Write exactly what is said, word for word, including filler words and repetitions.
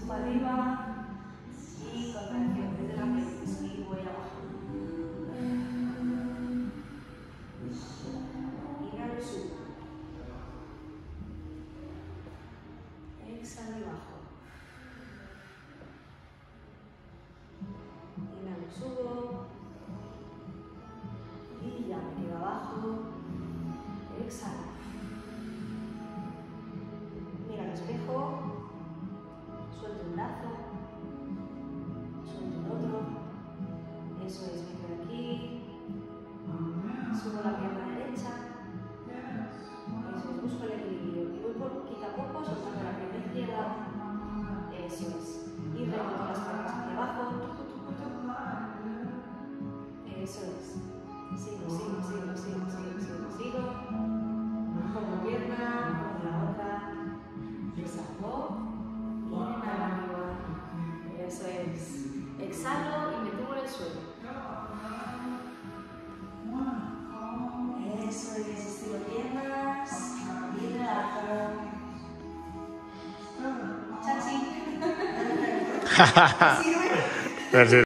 para arriba y contracción desde la pelvis y voy abajo. Inhalo y subo. Exhalo y bajo. Inhalo y subo. Y ya me quedo abajo. Exhalo. Mira al espejo. Suelto un brazo. Suelto el otro. Eso es, me quedo aquí. Subo la pierna derecha. Eso es, busco el equilibrio. Y voy poquito a poco soltando la pierna izquierda. Eso es. Y reboto las palmas hacia abajo. Eso es. Sigo, sigo, sigo, sigo, sigo, sigo, sigo. Pongo pierna, pongo la otra. Exhalo. Y inhalo arriba. Eso es. Exhalo y me tumbo en el suelo. Eso es. Estiro piernas. Y relajo. Chachi. Gracias.